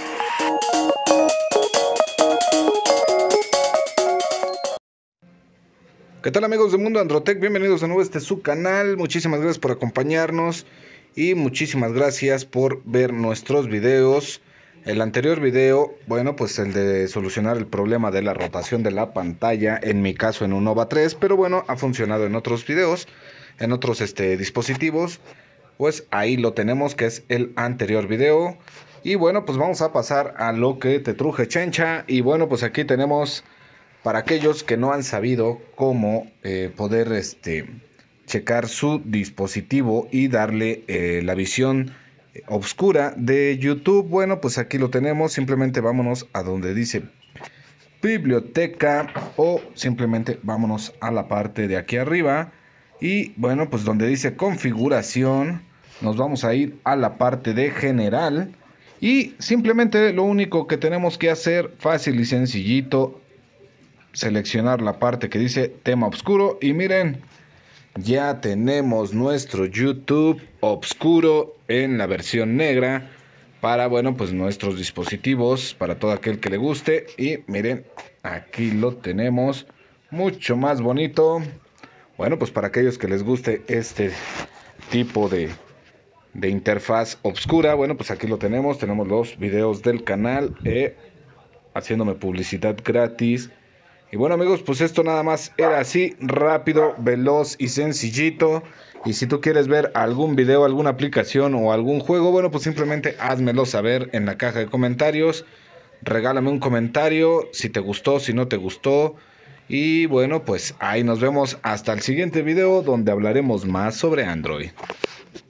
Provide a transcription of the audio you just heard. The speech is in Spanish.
¿Qué tal amigos de Mundo Androtech? Bienvenidos de nuevo a su canal. Muchísimas gracias por acompañarnos y muchísimas gracias por ver nuestros videos. El anterior video, bueno, pues el de solucionar el problema de la rotación de la pantalla, en mi caso en un Nova 3, pero bueno, ha funcionado en otros videos, en otros dispositivos. Pues ahí lo tenemos, que es el anterior video. Y bueno, pues vamos a pasar a lo que te truje, chencha. Y bueno, pues aquí tenemos, para aquellos que no han sabido cómo poder checar su dispositivo y darle la visión oscura de YouTube. Bueno, pues aquí lo tenemos. Simplemente vámonos a donde dice biblioteca o simplemente vámonos a la parte de aquí arriba. Y bueno, pues donde dice configuración, nos vamos a ir a la parte de general. Y simplemente lo único que tenemos que hacer, fácil y sencillito, seleccionar la parte que dice tema oscuro y miren, ya tenemos nuestro YouTube oscuro en la versión negra para, bueno, pues nuestros dispositivos, para todo aquel que le guste. Y miren, aquí lo tenemos mucho más bonito. Bueno, pues para aquellos que les guste este tipo de interfaz oscura, bueno, pues aquí lo tenemos los videos del canal haciéndome publicidad gratis. Y bueno amigos, pues esto nada más era así, rápido, veloz y sencillito. Y si tú quieres ver algún video, alguna aplicación o algún juego, bueno, pues simplemente házmelo saber en la caja de comentarios. Regálame un comentario si te gustó, si no te gustó. Y bueno, pues ahí nos vemos hasta el siguiente video donde hablaremos más sobre Android.